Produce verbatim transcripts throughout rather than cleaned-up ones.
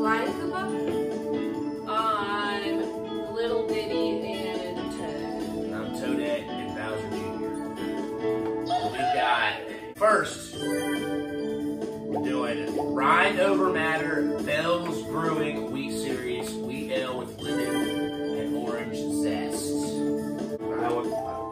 Lion Koopa? I'm Little Bitty and Toad. I'm Toadette and Bowser Junior We've got first, we're doing Rind Over Matter, Bell's Brewing Wheat Series, Wheat Ale with lemon and orange zest. I want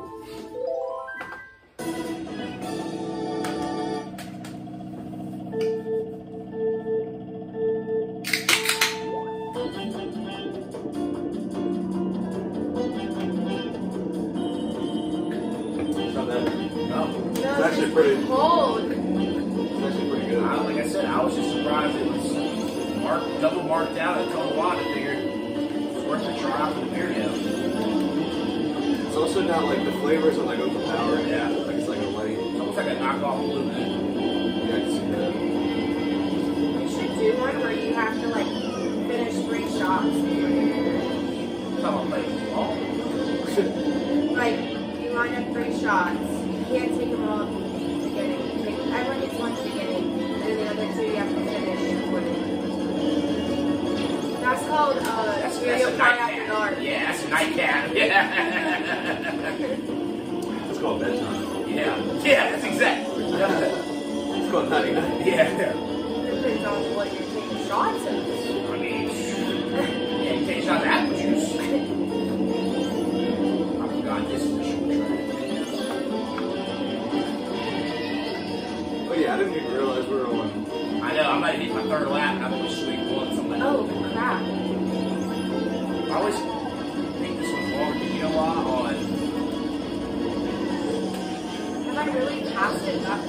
It's actually pretty cold. It's actually pretty good. I, like I said, I was just surprised it was marked, double marked out at Total Lot. I figured it's worth a try for the Beerio. It's also not like the flavors are like overpowering. Yeah. Like it's like a light. It's almost like a knockoff Blue Moon. Yeah, I can see that. You should do one where you have to like finish three shots. Come on, play ball. Like, you line up three shots. You can't take them all at the beginning. You take, everyone gets one at the beginning, and then the other two you have to finish with. That's called uh, That's, Beerio that's a Kart After nightcap. Dark. Yeah, that's a nightcap. Yeah. It's called bedtime. Yeah. Yeah, that's exactly. It's called nighty night. Yeah. Depends on what you're taking shots of. I mean, yeah, you take a shot of apple juice. I forgot this is a short track. Oh yeah, I didn't even realize we were on. I know, I'm about to hit my third lap and I'm going to sweep one. So I'm like, Oh, crap. I always think this one's longer, but you know why? On Have I really passed it up?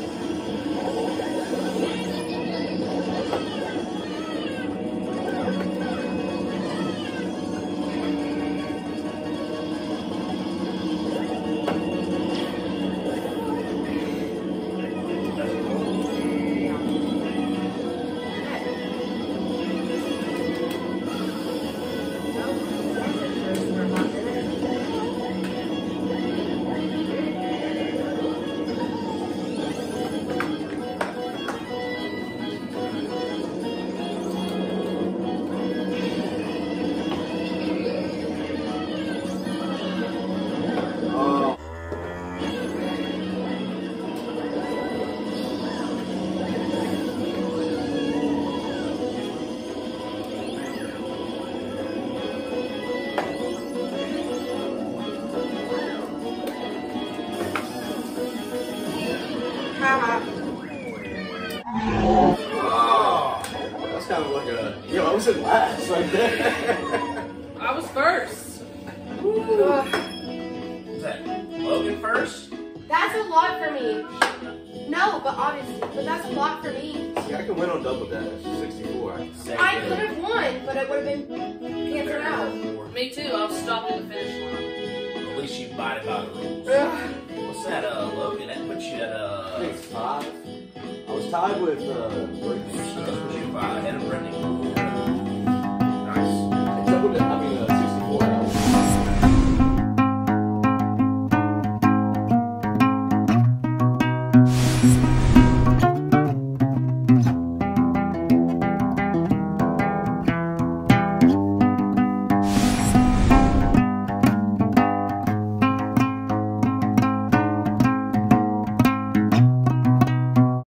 That's kind of like a. Yo, I was in last right there. I was first. Ugh. Is that Logan first? That's a lot for me. No, but obviously, but that's a lot for me. Yeah, I can win on double dash. sixty-four. Second. I could have won, but it would have been canceled out. Me too. I was stopped at the finish line. At least you abided by the rules. Ugh. What's that, uh, Logan? That puts you at, I uh, think it's five. I was tied with uh, Brittany. that's what you